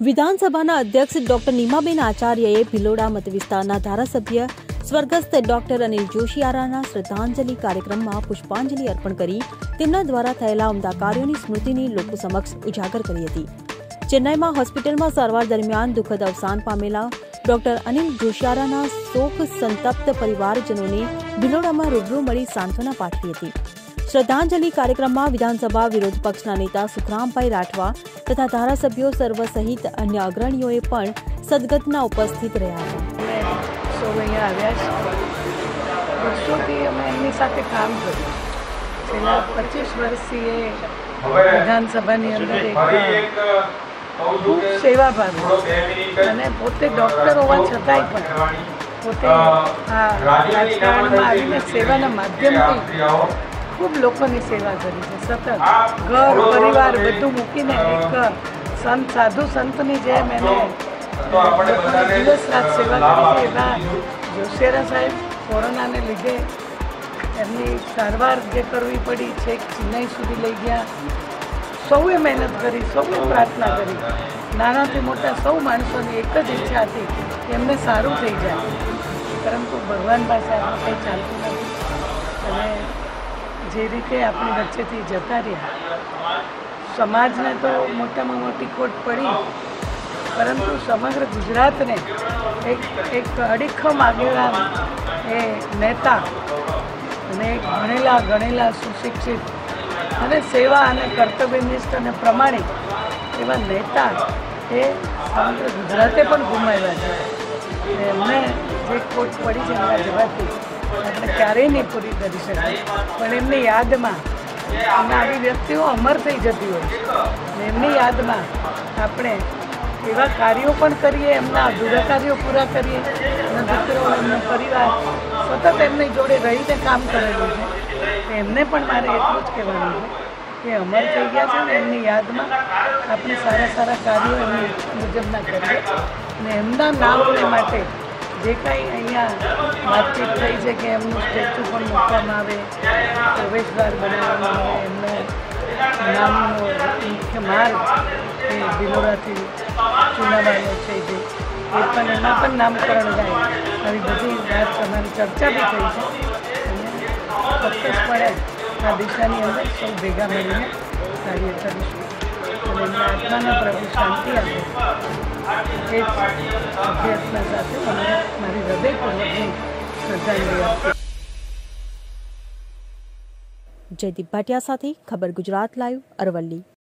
વિધાનસભાના અધ્યક્ષ ડોક્ટર નીમાબેન આચાર્યએ ભિલોડા મત વિસ્તારના ધારાસભ્ય સ્વર્ગસ્થ ડોક્ટર અનિલ જોશિયારાના શ્રદ્ધાંજલિ કાર્યક્રમમાં પુષ્પાંજલિ અર્પણ કરી તેમના દ્વારા થયેલા ઉમદા કાર્યોની સ્મૃતિની લોકો સમક્ષ ઉજાગર કરી હતી. ચેન્નાઈમાં હોસ્પિટલમાં સારવાર દરમિયાન દુઃખદ અવસાન પામેલા ડોક્ટર અનિલ જોશિયારાના શોક સંતપ્ત પરિવારજનોને ભિલોડામાં રૂબરૂ મળી સાંત્વના પાઠવી હતી. શ્રદ્ધાંજલિ કાર્યક્રમમાં વિધાનસભા વિરોધ પક્ષના નેતા સુખરામભાઈ રાઠવા તથા ધારાસભ્યો સર્વ સહિત અન્ય અગ્રણીઓએ પણ સદગતના ઉપસ્થિત રહ્યા હતા. સૌ અહીંયા આવ્યા છે. વર્ષોથી અમે એમની સાથે કામ કર્યું. છેલ્લા 25 વર્ષથી એ વિધાનસભાની અંદર ખૂબ સેવાભાવી અને પોતે ડૉક્ટર હોવા છતાંય પણ પોતે આ રાજકારણમાં આવીને સેવાના માધ્યમથી ખૂબ લોકોની સેવા કરી છે. સતત ઘર પરિવાર બધું મૂકીને એક સંત સાધુ સંતની જેમ એને દિવસ રાત સેવા કરી છે. એવા જોશિયારા સાહેબ કોરોનાને લીધે એમની સારવાર જે કરવી પડી છેક ચેન્નઈ સુધી લઈ ગયા. સૌએ મહેનત કરી, સૌએ પ્રાર્થના કરી. નાનાથી મોટા સૌ માણસોની એક જ ઈચ્છા હતી કે એમને સારું થઈ જાય, પરંતુ ભગવાન પાસે આપણે કંઈ ચાલતું નથી. અને જે રીતે આપણી વચ્ચેથી જતા રહ્યા, સમાજને તો મોટામાં મોટી ખોટ પડી, પરંતુ સમગ્ર ગુજરાતને એક અડીખમ આગેવાન એ નેતા અને એક ગણેલા સુશિક્ષિત અને સેવા અને કર્તવ્યનિષ્ઠ અને પ્રમાણિક એવા નેતા એ સમગ્ર ગુજરાતે પણ ગુમાવ્યા છે. એમને જે ખોટ પડી છે એમના જવાથી આપણે ક્યારેય નહીં પૂરી કરી શકીએ, પણ એમની યાદમાં આવી વ્યક્તિઓ અમર થઈ જતી હોય છે. એમની યાદમાં આપણે એવા કાર્યો પણ કરીએ, એમના અધૂરા કાર્યો પૂરા કરીએ. અને દીકરો એમનો પરિવાર સતત એમની જોડે રહીને કામ કરેલું છે. એમને પણ મારે એટલું જ કહેવાનું છે કે અમર થઈ ગયા છે ને એમની યાદમાં આપણે સારા કાર્યો એમની મુજબના કરીએ. અને એમના નામને માટે જે કાંઈ અહીંયા વાતચીત થઈ છે કે એમનું સ્ટેચ્યુ પણ મૂકવામાં આવે, પ્રવેશદ્વાર બનાવવામાં આવે, એમનો નામનો મુખ્ય માર્ગ એ ભિલોડાથી ચુનાવાનો છે જે એ પણ એમાં પણ નામકરણ થાય. આવી બધી વાત તમારી ચર્ચા બી થઈ છે. અને ચોક્કસપણે આ દિશાની અંદર સૌ ભેગા મળીને કાર્ય કરીશું. અને એમના આત્માને પ્રભુ શાંતિ આપે એ જ અભ્યર્થના સાથે મને મારી હૃદયપૂર્વકની શ્રદ્ધાંજલિ આપી. જયદીપ ભાટિયા સાથે ખબર ગુજરાત લાઈવ, અરવલ્લી.